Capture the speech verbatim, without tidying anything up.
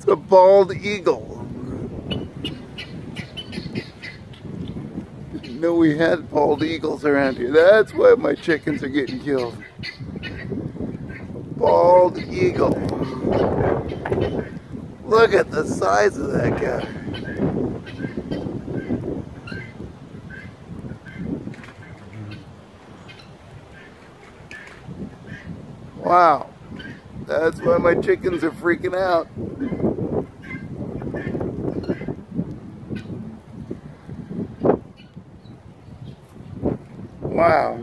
It's a bald eagle. Didn't know we had bald eagles around here. That's why my chickens are getting killed. Bald eagle. Look at the size of that guy. Wow. That's why my chickens are freaking out. Wow.